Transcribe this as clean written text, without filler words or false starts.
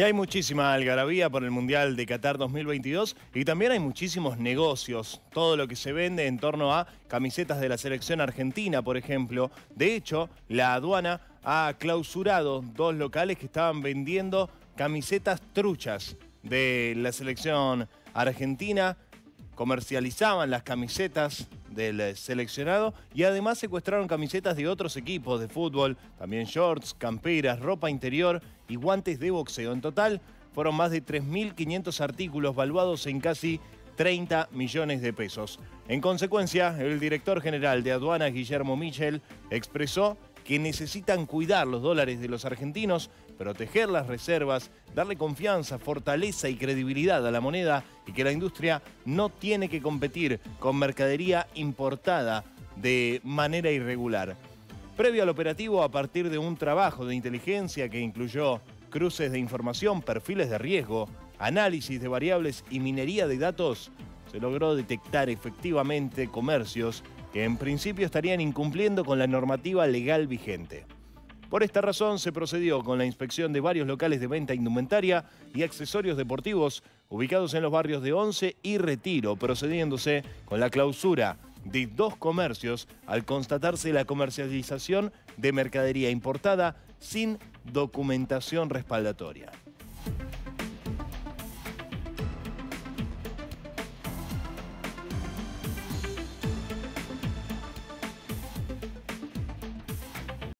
Y hay muchísima algarabía por el Mundial de Qatar 2022 y también hay muchísimos negocios. Todo lo que se vende en torno a camisetas de la selección argentina, por ejemplo. De hecho, la aduana ha clausurado dos locales que estaban vendiendo camisetas truchas de la selección argentina. Comercializaban las camisetas del seleccionado y además secuestraron camisetas de otros equipos de fútbol, también shorts, camperas, ropa interior y guantes de boxeo. En total fueron más de 3.500 artículos valuados en casi 30 millones de pesos. En consecuencia, el director general de aduanas, Guillermo Michel, expresó que necesitan cuidar los dólares de los argentinos, proteger las reservas, darle confianza, fortaleza y credibilidad a la moneda y que la industria no tiene que competir con mercadería importada de manera irregular. Previo al operativo, a partir de un trabajo de inteligencia que incluyó cruces de información, perfiles de riesgo, análisis de variables y minería de datos, se logró detectar efectivamente comercios que en principio estarían incumpliendo con la normativa legal vigente. Por esta razón se procedió con la inspección de varios locales de venta de indumentaria y accesorios deportivos ubicados en los barrios de Once y Retiro, procediéndose con la clausura de dos comercios al constatarse la comercialización de mercadería importada sin documentación respaldatoria.